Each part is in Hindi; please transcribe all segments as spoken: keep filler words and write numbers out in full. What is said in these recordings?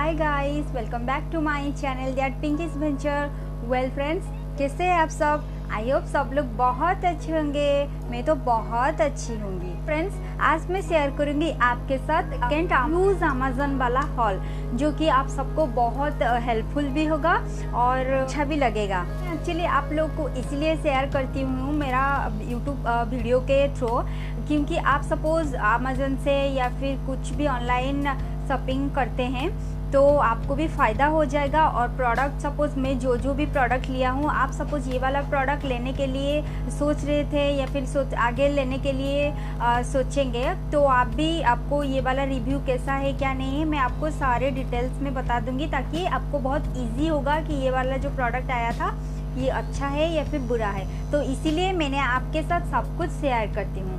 Hi guys, welcome back to my channel that Pinky's venture. Well friends, कैसे हैं आप सब? आई होप सब लोग बहुत अच्छे होंगे। मैं तो बहुत अच्छी होंगी। फ्रेंड्स, आज मैं शेयर करूंगी आपके साथ सेकंड यूज अमेजन वाला हॉल, जो कि आप सबको बहुत हेल्पफुल भी होगा और अच्छा भी लगेगा। एक्चुअली आप लोग को इसलिए शेयर करती हूँ मेरा यूट्यूब वीडियो के थ्रू, क्योंकि आप सपोज अमेजन से या फिर कुछ भी ऑनलाइन शॉपिंग करते हैं तो आपको भी फ़ायदा हो जाएगा। और प्रोडक्ट सपोज़ मैं जो जो भी प्रोडक्ट लिया हूँ, आप सपोज़ ये वाला प्रोडक्ट लेने के लिए सोच रहे थे या फिर सोच आगे लेने के लिए आ, सोचेंगे, तो आप भी आपको ये वाला रिव्यू कैसा है क्या नहीं है, मैं आपको सारे डिटेल्स में बता दूंगी, ताकि आपको बहुत इजी होगा कि ये वाला जो प्रोडक्ट आया था ये अच्छा है या फिर बुरा है। तो इसीलिए मैंने आपके साथ सब कुछ शेयर करती हूँ।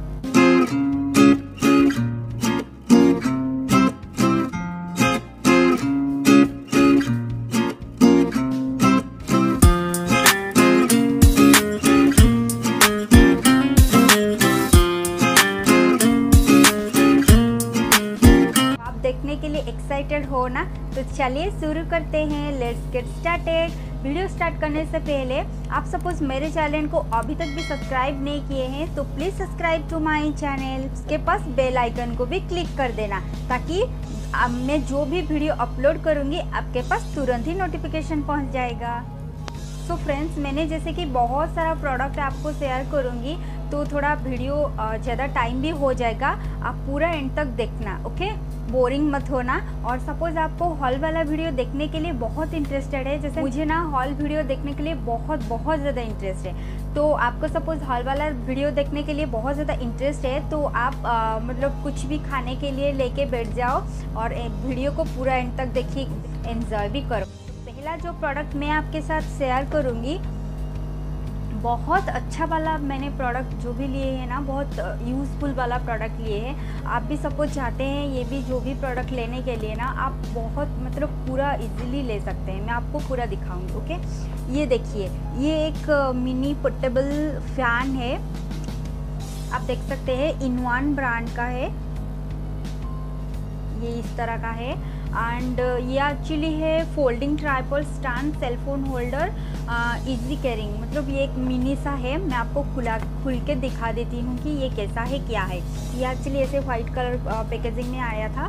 देखने के लिए एक्साइटेड हो ना? तो चलिए शुरू करते हैं। Let's get started. Video start करने से पहले आप सपोज मेरे चैनल को अभी तक भी सब्सक्राइब नहीं किए हैं तो please subscribe to my channel. उसके पास बेल आइकन को भी क्लिक कर देना, ताकि मैं जो भी वीडियो अपलोड करूँगी आपके पास तुरंत ही नोटिफिकेशन पहुँच जाएगा। सो so फ्रेंड्स, मैंने जैसे कि बहुत सारा प्रोडक्ट आपको शेयर करूँगी, तो थोड़ा वीडियो ज़्यादा टाइम भी हो जाएगा। आप पूरा एंड तक देखना, ओके? बोरिंग मत होना। और सपोज़ आपको हॉल वाला वीडियो देखने के लिए बहुत इंटरेस्टेड है, जैसे मुझे ना हॉल वीडियो देखने के लिए बहुत बहुत ज़्यादा इंटरेस्ट है, तो आपको सपोज़ हॉल वाला वीडियो देखने के लिए बहुत ज़्यादा इंटरेस्ट है, तो आप आ, मतलब कुछ भी खाने के लिए लेके बैठ जाओ और वीडियो को पूरा एंड तक देखिए, एंजॉय भी करो। पहला जो प्रोडक्ट मैं आपके साथ शेयर करूँगी, बहुत अच्छा वाला मैंने प्रोडक्ट जो भी लिए हैं ना, बहुत यूज़फुल वाला प्रोडक्ट लिए हैं। आप भी सपोज चाहते हैं ये भी जो भी प्रोडक्ट लेने के लिए ना, आप बहुत मतलब पूरा इजीली ले सकते हैं। मैं आपको पूरा दिखाऊंगी, ओके? ये देखिए, ये एक मिनी पोर्टेबल फैन है, आप देख सकते हैं, इनवान ब्रांड का है। ये इस तरह का है एंड ये एक्चुअली है folding tripod stand cell phone holder, easy carrying. मतलब ये एक मिनी सा है। मैं आपको खुला खुल के दिखा देती हूँ कि ये कैसा है क्या है। ये एक्चुअली ऐसे वाइट कलर पैकेजिंग में आया था,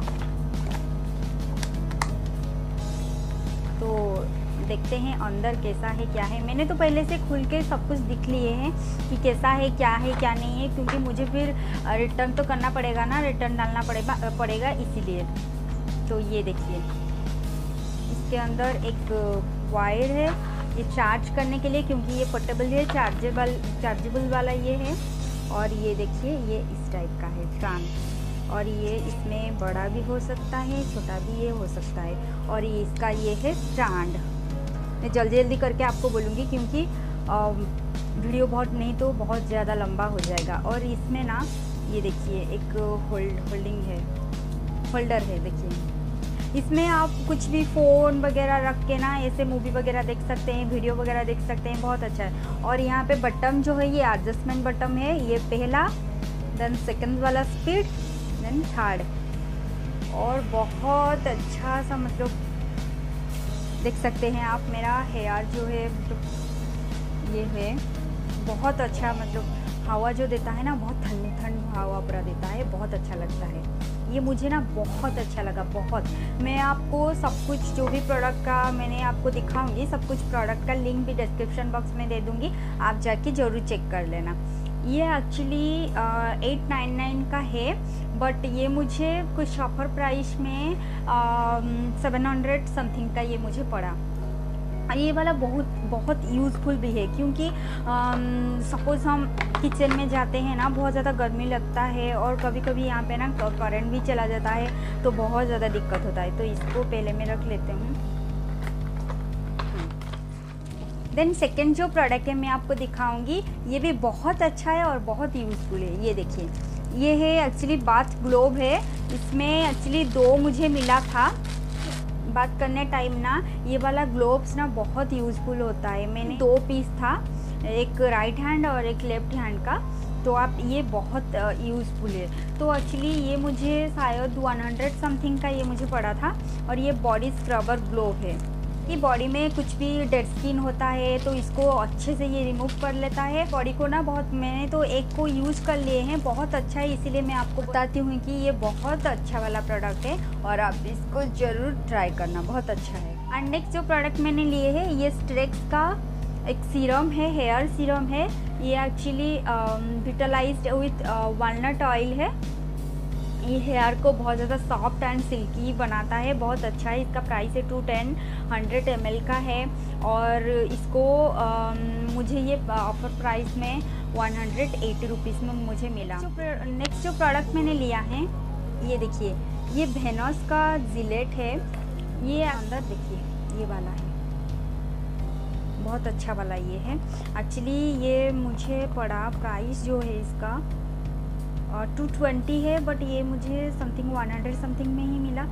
तो देखते हैं अंदर कैसा है क्या है। मैंने तो पहले से खुल के सब कुछ दिख लिए हैं कि कैसा है क्या है क्या नहीं है, क्योंकि मुझे फिर रिटर्न तो करना पड़ेगा ना, रिटर्न डालना पड़ेगा पड़ेगा इसीलिए। तो ये देखिए, इसके अंदर एक वायर है ये चार्ज करने के लिए, क्योंकि ये पोर्टेबल है, चार्जेबल चार्जेबल वाला ये है। और ये देखिए, ये इस टाइप का है फैन, और ये इसमें बड़ा भी हो सकता है, छोटा भी ये हो सकता है। और ये इसका ये है स्टैंड। मैं जल्दी जल्दी करके आपको बोलूँगी, क्योंकि वीडियो बहुत नहीं तो बहुत ज़्यादा लंबा हो जाएगा। और इसमें ना ये देखिए एक होल्ड होल्डिंग है, होल्डर है। देखिए, इसमें आप कुछ भी फ़ोन वगैरह रख के ना ऐसे मूवी वगैरह देख सकते हैं, वीडियो वगैरह देख सकते हैं, बहुत अच्छा है। और यहाँ पे बटन जो है ये एडजस्टमेंट बटन है, ये पहला, देन सेकंड वाला स्पीड, देन थर्ड। और बहुत अच्छा सा मतलब देख सकते हैं आप, मेरा हेयर जो है मतलब ये है बहुत अच्छा, मतलब हवा जो देता है ना, बहुत ठंडी ठंडी हवा पूरा देता है, बहुत अच्छा लगता है। ये मुझे ना बहुत अच्छा लगा, बहुत। मैं आपको सब कुछ जो भी प्रोडक्ट का मैंने आपको दिखाऊंगी, सब कुछ प्रोडक्ट का लिंक भी डिस्क्रिप्शन बॉक्स में दे दूंगी, आप जाके ज़रूर चेक कर लेना। ये एक्चुअली एट नाइन नाइन का है, बट ये मुझे कुछ ऑफर प्राइस में सेवन हंड्रेड समथिंग का ये मुझे पड़ा। ये वाला बहुत बहुत यूज़फुल भी है, क्योंकि सपोज़ हम किचन में जाते हैं ना, बहुत ज़्यादा गर्मी लगता है, और कभी कभी यहाँ पे ना करंट भी चला जाता है, तो बहुत ज़्यादा दिक्कत होता है। तो इसको पहले मैं रख लेती हूँ। देन सेकंड जो प्रोडक्ट है मैं आपको दिखाऊंगी, ये भी बहुत अच्छा है और बहुत यूज़फुल है। ये देखिए, ये है एक्चुअली बाथ ग्लोब है। इसमें एक्चुअली दो मुझे मिला था बात करने टाइम ना। ये वाला ग्लोब्स ना बहुत यूज़फुल होता है। मैंने दो पीस था, एक राइट हैंड और एक लेफ्ट हैंड का, तो आप ये बहुत यूज़फुल है। तो एक्चुअली ये मुझे शायद सौ समथिंग का ये मुझे पड़ा था। और ये बॉडी स्क्रबर ग्लो है कि बॉडी में कुछ भी डेड स्किन होता है तो इसको अच्छे से ये रिमूव कर लेता है बॉडी को ना। बहुत मैंने तो एक को यूज़ कर लिए हैं, बहुत अच्छा है, इसीलिए मैं आपको बताती हूँ कि ये बहुत अच्छा वाला प्रोडक्ट है और आप इसको ज़रूर ट्राई करना, बहुत अच्छा है। एंड नेक्स्ट जो प्रोडक्ट मैंने लिए है ये स्ट्रेक्स का एक सीरम है, हेयर सीरम है। ये actually vitalized with walnut oil है। ये हेयर को बहुत ज़्यादा सॉफ्ट एंड सिल्की बनाता है, बहुत अच्छा है। इसका प्राइस है two ten hundred M L का है और इसको आ, मुझे ये ऑफर प्राइस में वन हंड्रेड एटी रुपीज़ में मुझे मिला। जो नेक्स्ट जो प्रोडक्ट मैंने लिया है ये देखिए, ये वेनस का जिलेट है। ये अंदर देखिए ये वाला है, बहुत अच्छा वाला ये है। एक्चुअली ये मुझे पड़ा, प्राइस जो है इसका टू ट्वेंटी है, बट ये मुझे समथिंग वन हंड्रेड समथिंग में ही मिला।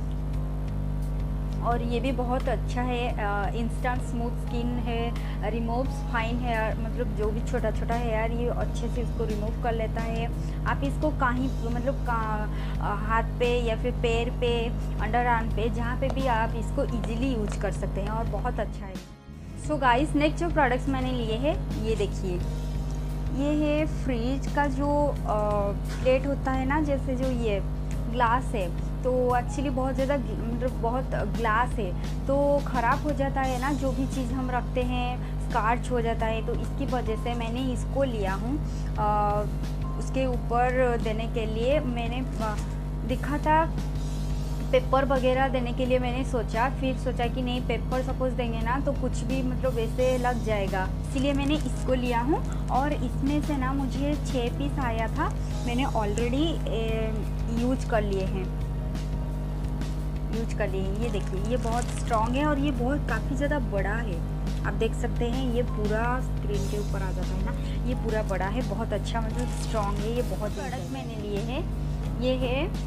और ये भी बहुत अच्छा है, इंस्टेंट स्मूथ स्किन है, रिमूव्स फाइन हेयर, मतलब जो भी छोटा छोटा हेयर ये अच्छे से इसको रिमूव कर लेता है। आप इसको कहीं मतलब हाथ पे या फिर पैर पे, अंडर आर्म पे, जहाँ पे भी आप इसको इजीली यूज कर सकते हैं और बहुत अच्छा है। सो गाइस, नेक्स्ट जो प्रोडक्ट्स मैंने लिए हैं ये देखिए, ये है फ्रिज का जो प्लेट होता है ना, जैसे जो ये ग्लास है, तो एक्चुअली बहुत ज़्यादा मतलब बहुत ग्लास है तो ख़राब हो जाता है ना, जो भी चीज़ हम रखते हैं स्कार्च हो जाता है। तो इसकी वजह से मैंने इसको लिया हूँ। उसके ऊपर देने के लिए मैंने देखा था पेपर वगैरह देने के लिए, मैंने सोचा फिर सोचा कि नहीं, पेपर सपोज देंगे ना तो कुछ भी मतलब वैसे लग जाएगा, इसीलिए मैंने इसको लिया हूँ। और इसमें से ना मुझे छः पीस आया था, मैंने ऑलरेडी यूज कर लिए हैं यूज कर लिए हैं। ये देखिए, ये बहुत स्ट्रॉन्ग है और ये बहुत काफ़ी ज़्यादा बड़ा है, आप देख सकते हैं। ये पूरा स्क्रीन के ऊपर आ जाता है ना, ये पूरा बड़ा है, बहुत अच्छा मतलब स्ट्रॉन्ग है। ये बहुत प्रोडक्ट मैंने लिए हैं, ये है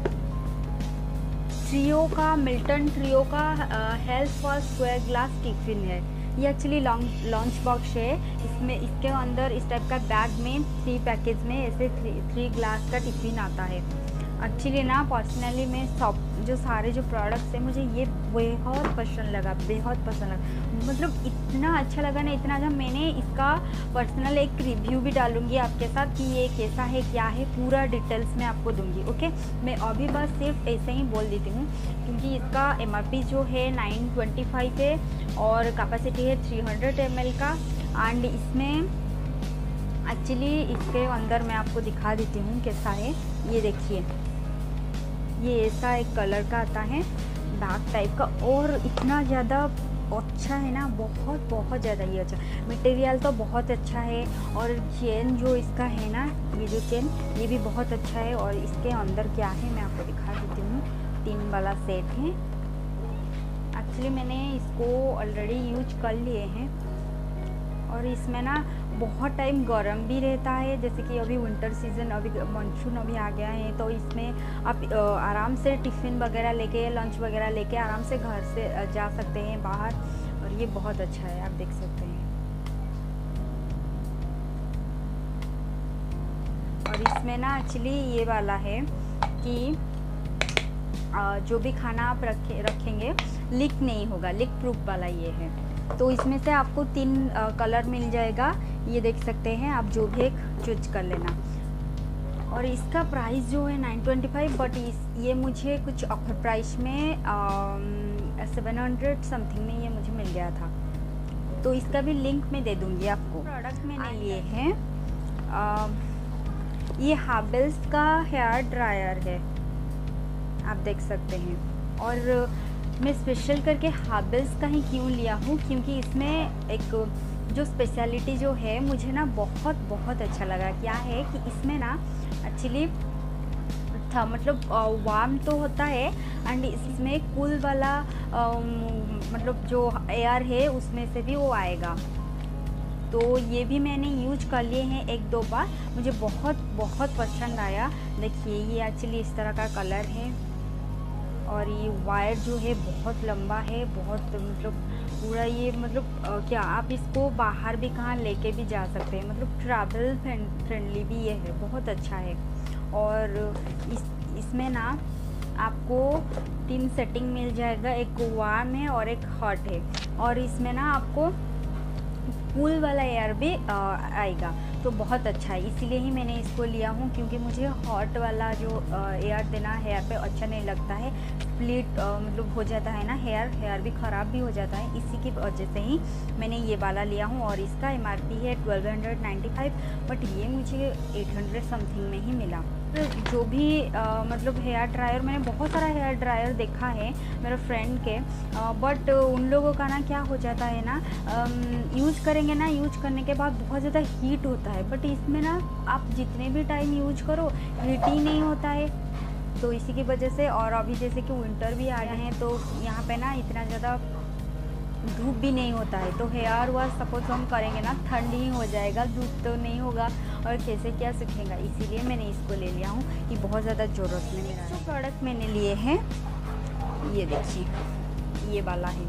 ट्रियो का, मिल्टन ट्रियो का health for square glass tiffin है। ये एक्चुअली लॉन्च लॉन्च बॉक्स है। इसमें इसके अंदर इस टाइप का बैग में थ्री पैकेज में ऐसे थ्री थ्री ग्लास का टिफिन आता है। एक्चुअली ना पर्सनली मैं सब जो सारे जो प्रोडक्ट्स हैं मुझे ये बहुत पसंद लगा, बेहद पसंद लगा, मतलब इतना अच्छा लगा ना, इतना अच्छा। मैंने इसका पर्सनल एक रिव्यू भी डालूंगी आपके साथ कि ये कैसा है क्या है, पूरा डिटेल्स में आपको दूंगी। ओके, मैं अभी बस सिर्फ ऐसे ही बोल देती हूँ क्योंकि इसका एम आर पी जो है नाइन ट्वेंटी फाइव है और कैपेसिटी है थ्री हंड्रेड एम एल का। एंड इसमें एक्चुअली इसके अंदर मैं आपको दिखा देती हूँ कैसा है। ये देखिए, ये ऐसा एक कलर का आता है, डार्क टाइप का, और इतना ज़्यादा अच्छा है ना, बहुत बहुत ज़्यादा ही अच्छा। मटेरियल तो बहुत अच्छा है और चेन जो इसका है ना, ये जो चेन ये भी बहुत अच्छा है। और इसके अंदर क्या है मैं आपको दिखा देती हूँ, तीन वाला सेट है। एक्चुअली मैंने इसको ऑलरेडी यूज कर लिए हैं और इसमें ना बहुत टाइम गर्म भी रहता है, जैसे कि अभी विंटर सीज़न, अभी मानसून अभी आ गया है, तो इसमें आप आराम से टिफ़िन वगैरह लेके, लंच वगैरह लेके आराम से घर से जा सकते हैं बाहर। और ये बहुत अच्छा है, आप देख सकते हैं। और इसमें ना एक्चुअली ये वाला है कि जो भी खाना आप रखे रखेंगे लीक नहीं होगा, लीक प्रूफ वाला ये है। तो इसमें से आपको तीन आ, कलर मिल जाएगा, ये देख सकते हैं, आप जो भी एक चूज कर लेना। और इसका प्राइस जो है नाइन ट्वेंटी फाइव, बट इस ये मुझे कुछ ऑफर प्राइस में सेवन हंड्रेड समथिंग में ये मुझे मिल गया था। तो इसका भी लिंक मैं दे दूँगी आपको। प्रोडक्ट मैंने लिए हैं, ये हार्बल्स का हेयर ड्रायर है, आप देख सकते हैं। और मैं स्पेशल करके हार्बल्स का ही क्यों लिया हूँ, क्योंकि इसमें एक जो स्पेशलिटी जो है मुझे ना बहुत बहुत अच्छा लगा। क्या है कि इसमें ना एक्चुअली था मतलब वार्म तो होता है एंड इसमें कूल वाला आ, मतलब जो एयर है उसमें से भी वो आएगा। तो ये भी मैंने यूज कर लिए हैं एक दो बार, मुझे बहुत बहुत पसंद आया। देखिए, ये एक्चुअली इस तरह का कलर है और ये वायर जो है बहुत लंबा है, बहुत मतलब पूरा ये मतलब आ, क्या आप इसको बाहर भी कहाँ लेके भी जा सकते हैं, मतलब ट्रैवल फ्रेंडली भी ये है, बहुत अच्छा है। और इस इसमें ना आपको तीन सेटिंग मिल जाएगा, एक वार्म है और एक हॉट है, और इसमें ना आपको कूल वाला एयर भी आ, आएगा, तो बहुत अच्छा है। इसीलिए ही मैंने इसको लिया हूँ, क्योंकि मुझे हॉट वाला जो एयर देना हेयर पे अच्छा नहीं लगता है, स्प्लिट मतलब हो जाता है ना हेयर हेयर भी ख़राब भी हो जाता है। इसी की वजह से ही मैंने ये वाला लिया हूँ, और इसका एम आर पी है twelve hundred ninety five, but ये मुझे एट हंड्रेड समथिंग में ही मिला। तो जो भी आ, मतलब हेयर ड्रायर, मैंने बहुत सारा हेयर ड्रायर देखा है मेरे फ्रेंड के, बट उन लोगों का ना क्या हो जाता है ना, यूज़ करेंगे ना, यूज करने के बाद बहुत ज़्यादा हीट होता है, बट इसमें ना आप जितने भी टाइम यूज करो हीट ही नहीं होता है। तो इसी की वजह से, और अभी जैसे कि विंटर भी आ गए हैं, तो यहाँ पे ना इतना ज़्यादा धूप भी नहीं होता है, तो हेयर वॉश सपोज हम करेंगे ना ठंड ही हो जाएगा, धूप तो नहीं होगा, और कैसे क्या सूखेगा। इसीलिए मैंने इसको ले लिया हूँ कि बहुत ज़्यादा ज़रूरत में मेरा जो प्रोडक्ट मैंने लिए हैं, ये देखिए ये वाला है,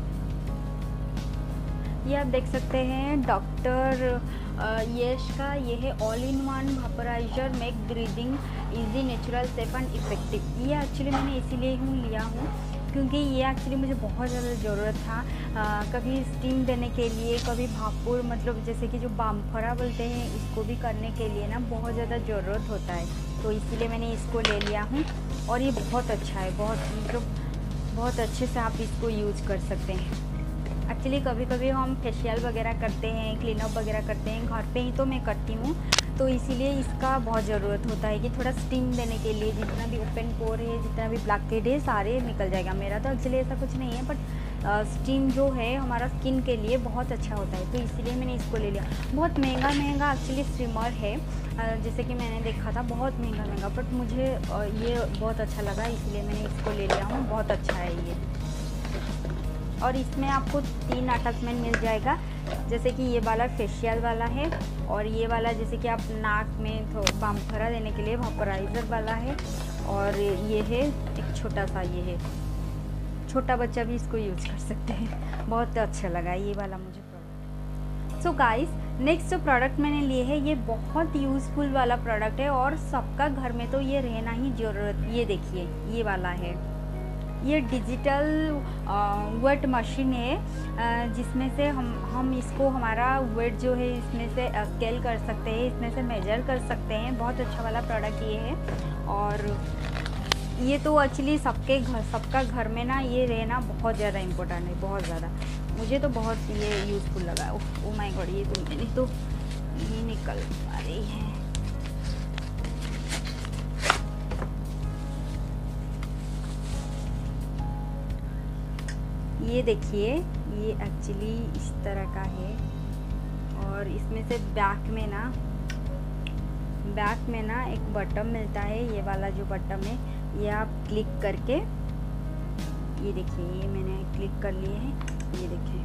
ये आप देख सकते हैं डॉक्टर यश का, ये है all in one vaporizer make breathing easy natural safe and effective. ये एक्चुअली मैंने इसीलिए हूँ लिया हूँ क्योंकि ये एक्चुअली मुझे बहुत ज़्यादा ज़रूरत था, आ, कभी स्टीम देने के लिए, कभी भापुर मतलब जैसे कि जो बामफरा बोलते हैं, इसको भी करने के लिए ना बहुत ज़्यादा ज़रूरत होता है, तो इसीलिए मैंने इसको ले लिया हूँ। और ये बहुत अच्छा है, बहुत मतलब बहुत अच्छे से आप इसको यूज कर सकते हैं। एक्चुअली कभी कभी हम फेशियल वगैरह करते हैं, क्लीनअप वगैरह करते हैं घर पे ही, तो मैं करती हूँ, तो इसीलिए इसका बहुत ज़रूरत होता है कि थोड़ा स्टीम देने के लिए जितना भी ओपन पोर है, जितना भी ब्लैक हेड है, सारे निकल जाएगा। मेरा तो एक्चुअली ऐसा कुछ नहीं है, बट स्टीम जो है हमारा स्किन के लिए बहुत अच्छा होता है, तो इसीलिए मैंने इसको ले लिया। बहुत महंगा महंगा एक्चुअली स्ट्रीमर है, जैसे कि मैंने देखा था बहुत महंगा महंगा, बट मुझे ये बहुत अच्छा लगा, इसलिए मैंने इसको ले लिया हूँ। बहुत अच्छा है ये, और इसमें आपको तीन अटैचमेंट मिल जाएगा, जैसे कि ये वाला फेशियल वाला है, और ये वाला जैसे कि आप नाक में तो बामफरा देने के लिए वेपोराइजर वाला है, और ये है एक छोटा सा, ये है छोटा बच्चा भी इसको यूज़ कर सकते हैं। बहुत अच्छा लगा ये वाला मुझे प्रोडक्ट। सो गाइस, नेक्स्ट जो प्रोडक्ट मैंने लिए है ये बहुत यूज़फुल वाला प्रोडक्ट है, और सबका घर में तो ये रहना ही ज़रूरत। ये देखिए ये वाला है, ये डिजिटल वेट मशीन है, जिसमें से हम हम इसको हमारा वेट जो है इसमें से स्केल कर सकते हैं, इसमें से मेजर कर सकते हैं। बहुत अच्छा वाला प्रोडक्ट ये है, और ये तो एक्चुअली सबके घर सबका घर में ना ये रहना बहुत ज़्यादा इम्पोर्टेंट है, बहुत ज़्यादा। मुझे तो बहुत ये यूज़फुल लगा। ओह माय गॉड, ये तो मेरी तो ये निकल आ रही है। ये देखिए, ये एक्चुअली इस तरह का है, और इसमें से बैक में ना बैक में ना एक बटन मिलता है, ये वाला जो बटन है, ये आप क्लिक करके, ये देखिए ये मैंने क्लिक कर लिए हैं, ये देखिए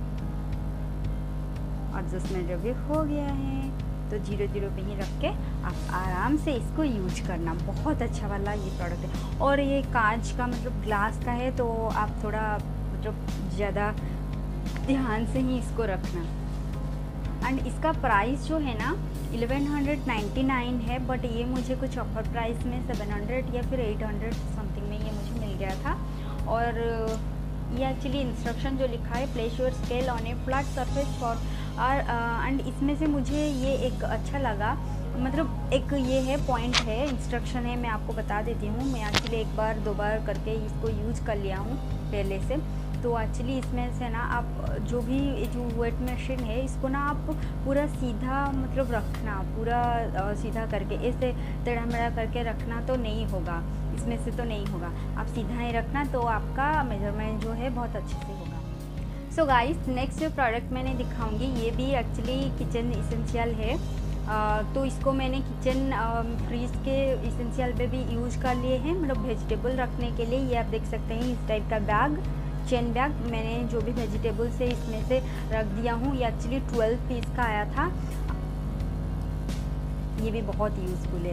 एडजस्टमेंट भी हो गया है, तो जीरो जीरो पे ही रख के आप आराम से इसको यूज करना। बहुत अच्छा वाला ये प्रोडक्ट है, और ये कांच का मतलब ग्लास का है, तो आप थोड़ा मतलब ज़्यादा ध्यान से ही इसको रखना। एंड इसका प्राइस जो है ना इलेवन हंड्रेड नाइन्टी नाइन है, बट ये मुझे कुछ ऑफर प्राइस में सेवन हंड्रेड या फिर एट हंड्रेड समथिंग में ये मुझे मिल गया था। और ये एक्चुअली इंस्ट्रक्शन जो लिखा है, place your scale on a flat surface for और एंड इसमें से मुझे ये एक अच्छा लगा, मतलब एक ये है पॉइंट है, इंस्ट्रक्शन है, मैं आपको बता देती हूँ। मैं एक्चुअली एक बार दो बार करके इसको यूज़ कर लिया हूँ पहले से, तो एक्चुअली इसमें से ना आप जो भी जो वेट मशीन है इसको ना आप पूरा सीधा मतलब रखना, पूरा सीधा करके ऐसे टेढ़ा मेढ़ा करके रखना तो नहीं होगा, इसमें से तो नहीं होगा, आप सीधा ही रखना, तो आपका मेजरमेंट जो है बहुत अच्छे से होगा। सो गाइस, नेक्स्ट जो प्रोडक्ट मैंने दिखाऊंगी ये भी एक्चुअली किचन इसेंशियल है, uh, तो इसको मैंने किचन फ्रीज के इसेंशियल पे भी यूज़ कर लिए हैं, मतलब वेजिटेबल रखने के लिए। ये आप देख सकते हैं इस टाइप का बैग, चेन बैग, मैंने जो भी वेजिटेबल्स है इसमें से रख दिया हूँ। ये एक्चुअली ट्वेल्व पीस का आया था, ये भी बहुत यूज़फुल है।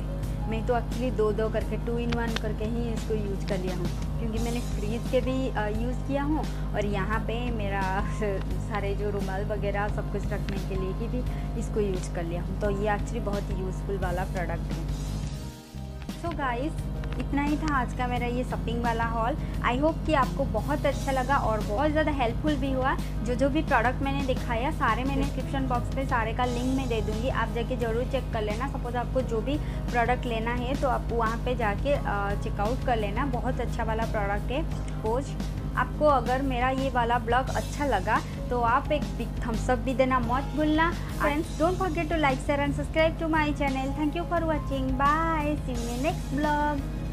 मैं तो एक्चुअली दो दो करके टू इन वन करके ही इसको यूज़ कर लिया हूँ, क्योंकि मैंने फ्रीज के भी यूज़ किया हूँ और यहाँ पे मेरा सारे जो रुमाल वगैरह सब कुछ रखने के लिए की भी इसको यूज़ कर लिया हूँ। तो ये एक्चुअली बहुत ही यूज़फुल वाला प्रोडक्ट है। सो so गाइस, इतना ही था आज का मेरा ये शॉपिंग वाला हॉल। आई होप कि आपको बहुत अच्छा लगा और बहुत ज़्यादा हेल्पफुल भी हुआ। जो जो भी प्रोडक्ट मैंने दिखाया सारे मैंने डिस्क्रिप्शन बॉक्स पे सारे का लिंक मैं दे दूँगी, आप जाके ज़रूर चेक कर लेना। सपोज़ आपको जो भी प्रोडक्ट लेना है तो आप वहाँ पे जाके चेकआउट कर लेना। बहुत अच्छा वाला प्रोडक्ट है। सपोज आपको अगर मेरा ये वाला ब्लॉग अच्छा लगा तो आप एक बिग थम्स अप भी देना मत भूलना। Friends, don't forget to like share and subscribe to my channel. Thank you for watching. Bye, see you in next blog.